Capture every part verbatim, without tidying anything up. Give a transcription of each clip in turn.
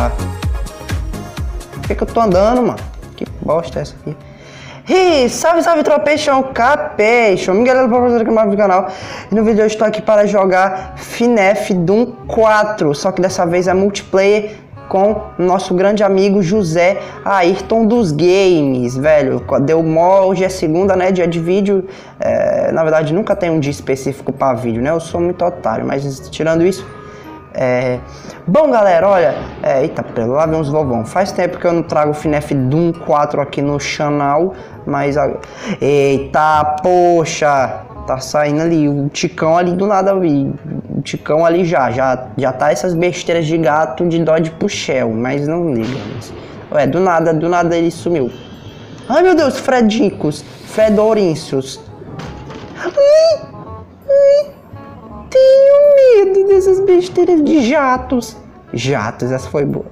Tá. Por que que eu tô andando, mano? Que bosta é essa aqui? Ih, salve, salve, tropeixão, capeixão. Miguel é o professor aqui no canal. E no vídeo eu estou aqui para jogar F NAF Doom quatro. Só que dessa vez é multiplayer com nosso grande amigo José Ayrton dos Games, velho. Deu mó, hoje é segunda, né, dia de vídeo. É, na verdade, nunca tem um dia específico para vídeo, né? Eu sou muito otário, mas tirando isso... É... Bom, galera, olha, é... eita, lá vem uns vovão. Faz tempo que eu não trago F NAF Doom quatro aqui no canal, mas eita, poxa, tá saindo ali o Ticão ali do nada, ali. O Ticão ali já, já, já tá essas besteiras de gato de Dodge pro Shell, mas não liga. Mas... Ué, do nada, do nada ele sumiu. Ai, meu Deus, Fredicos, Fredorincios. Ai, ai. Tenho medo dessas besteiras de jatos. Jatos, essa foi boa.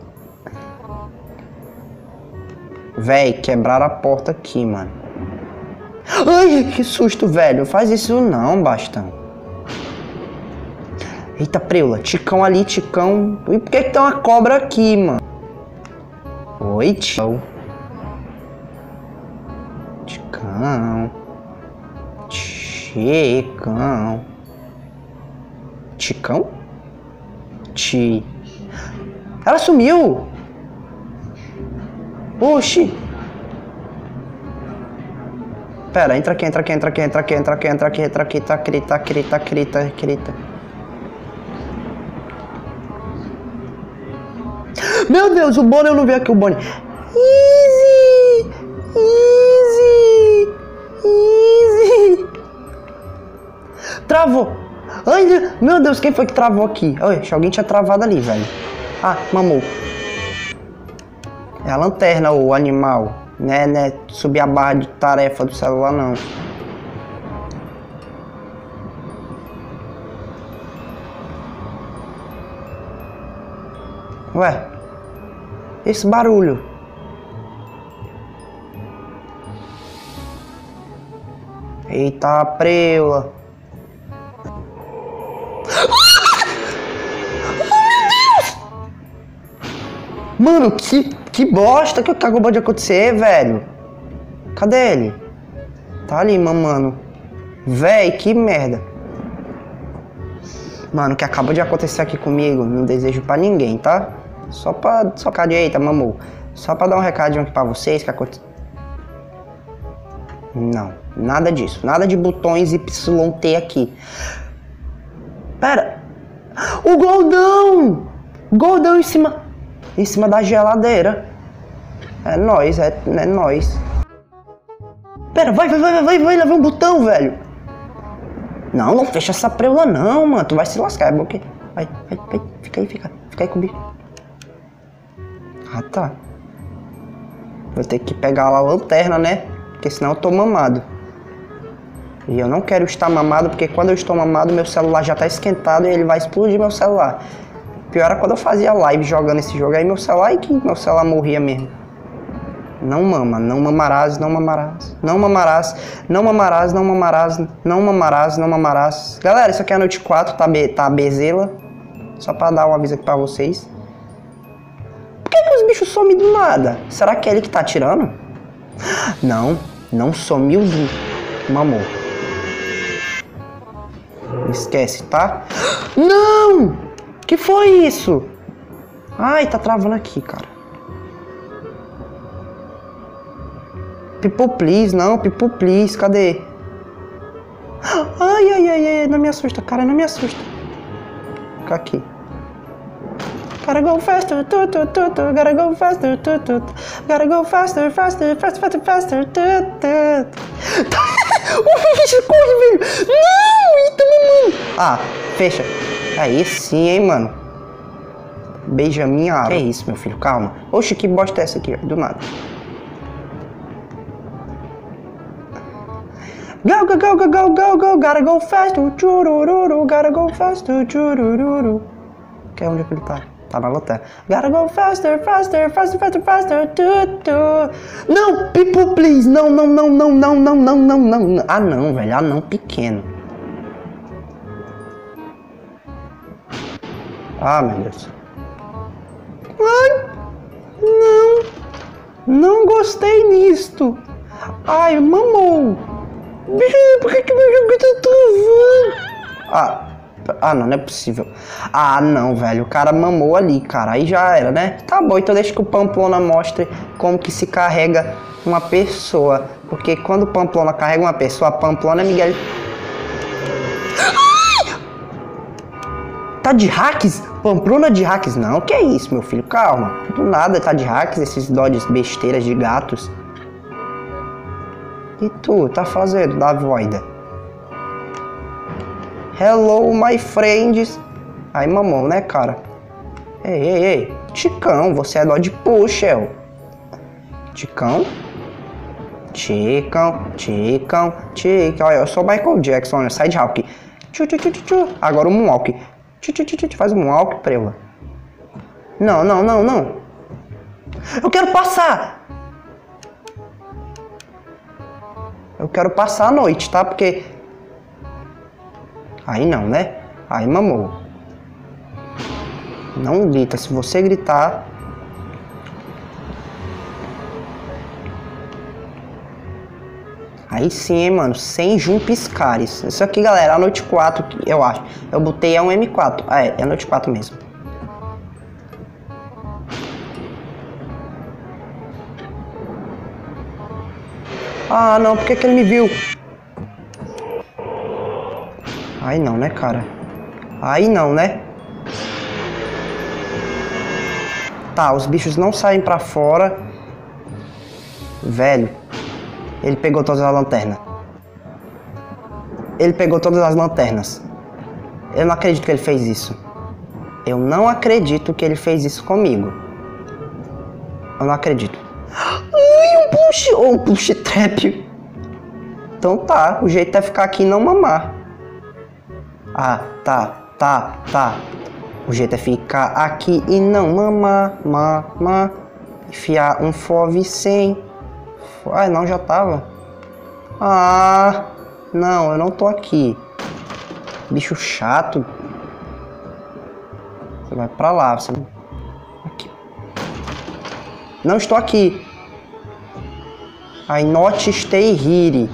Véi, quebraram a porta aqui, mano. Ai, que susto, velho. Faz isso não, Bastão. Eita, preula. Ticão ali, Ticão. E por que que tem uma cobra aqui, mano? Oi, tio. Ticão. Ticão. Ticão? Ti. Ela sumiu! Oxi! Pera, entra aqui, entra aqui, entra aqui, entra aqui, entra aqui, entra aqui, entra aqui, tá aqui, tá aqui, tá aqui, tá aqui, tá. Meu Deus, o Bonnie, eu não vi aqui o Bonnie. Easy! Easy! Easy! Travou! Ai, meu Deus, quem foi que travou aqui? Oxe, alguém tinha travado ali, velho. Ah, mamou. É a lanterna, o animal. Né, né, subir a barra de tarefa do celular, não. Ué, esse barulho. Eita, preula. Mano, que, que bosta que acabou de acontecer, velho. Cadê ele? Tá ali, mamando. Véi, que merda. Mano, o que acabou de acontecer aqui comigo, não desejo pra ninguém, tá? Só pra... Só cadê? Eita, mamou. Só pra dar um recadinho aqui pra vocês que aconteceu. Não, nada disso. Nada de botões Y T aqui. Pera. O Goldão! Goldão em cima... Em cima da geladeira. É nóis, é, é nóis. Pera, vai, vai, vai, vai, vai, levar um botão, velho. Não, não fecha essa preula não, mano. Tu vai se lascar, é bom que... Vai, vai, vai, fica aí, fica. Fica aí com o bicho. Ah, tá. Vou ter que pegar lá a lanterna, né? Porque senão eu tô mamado. E eu não quero estar mamado, porque quando eu estou mamado, meu celular já tá esquentado e ele vai explodir meu celular. Pior era quando eu fazia live jogando esse jogo aí, meu celular, e que meu celular morria mesmo. Não mama, não mamarás, não mamarás, não mamarás, não mamarás, não mamarás, não mamarás, não mamarás. Galera, isso aqui é a noite quatro, tá, be, tá bezela. Só pra dar um aviso aqui pra vocês. Por que que os bichos somem do nada? Será que é ele que tá atirando? Não, não sumiu do... Mamou. Esquece, tá? Não! Que foi isso? Ai, tá travando aqui, cara. People please, não, people please, cadê? Ai, ai, ai, ai, não me assusta, cara, não me assusta. Fica aqui. Gotta go faster, tu, tu, tu, tu, gotta go faster, tu, tu, tu, gotta go faster, faster, faster, faster, faster, tu, tu. O bicho corre, velho. Não, eita, mamãe. Ah, fecha. Aí sim, hein, mano. Beija minha água. Que é isso, meu filho, calma. Oxe, que bosta é essa aqui, ó, do nada. Go, go, go, go, go, go, go, gotta go faster, churururu, gotta go faster, churururu. Que é onde ele tá? Tá na lanterna. Gotta go faster, faster, faster, faster, faster, tu, tu. Não, people please, não, não, não, não, não, não, não, não, não. Ah, não, velho, ah, não, pequeno. Ah, meu Deus. Ai. Não gostei nisto. Ai, mamou. Por que que meu jogo tá travando? Ah, ah, não, não é possível. Ah, não, velho. O cara mamou ali, cara. Aí já era, né? Tá bom, então deixa que o Pamplona mostre como que se carrega uma pessoa. Porque quando o Pamplona carrega uma pessoa, a Pamplona é Miguel... Tá de hacks? Pamplona de hacks? Não, que é isso, meu filho? Calma. Do nada tá de hacks, esses dodges besteiras de gatos. E tu, tá fazendo da voida? Hello, my friends. Aí, mamão, né, cara? Ei, ei, ei. Ticão, você é dodge pushel. Ticão? Ticão, ticão, ticão. Olha, eu sou Michael Jackson, olha, side hawk. Tchu, tchu, tchu, tchu. Agora o moonwalk. Faz um walk, prela. Não, não, não, não. Eu quero passar. Eu quero passar a noite, tá? Porque... Aí não, né? Aí mamou. Não grita. Se você gritar... Aí sim, hein, mano, sem jumpiscares. Isso aqui, galera, a noite quatro, eu acho. Eu botei é um M quatro. Ah, é, é a noite quatro mesmo. Ah, não, por que que ele me viu? Aí não, né, cara? Aí não, né? Tá, os bichos não saem pra fora. Velho. Ele pegou todas as lanternas. Ele pegou todas as lanternas. Eu não acredito que ele fez isso. Eu não acredito que ele fez isso comigo. Eu não acredito. Ai, um push... Ou um push trap. Então tá, o jeito é ficar aqui e não mamar. Ah, tá, tá, tá. O jeito é ficar aqui e não mamar, mamar. Enfiar um fove sem... Ah, não, já tava. Ah, não, eu não tô aqui. Bicho chato. Você vai pra lá, você... Aqui. Não estou aqui. I not stay here.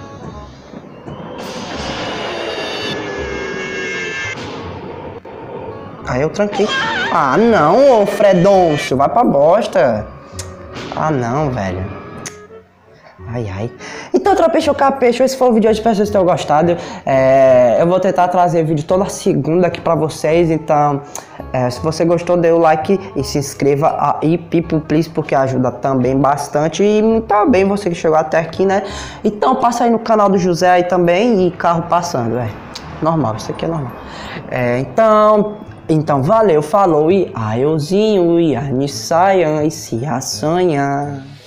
Aí eu tranquei. Ah, não, ô Fredoncio, vai pra bosta. Ah, não, velho. Ai, ai. Então, tropeçou capecho, esse foi o vídeo hoje, espero que vocês tenham gostado. É, eu vou tentar trazer vídeo toda segunda aqui pra vocês, então é, se você gostou, dê o like e se inscreva aí, people please, porque ajuda também bastante. E também você que chegou até aqui, né? Então passa aí no canal do José aí também, e carro passando, é normal, isso aqui é normal. É, então, então valeu, falou, e aiozinho, e a Nissayan, e se assanha.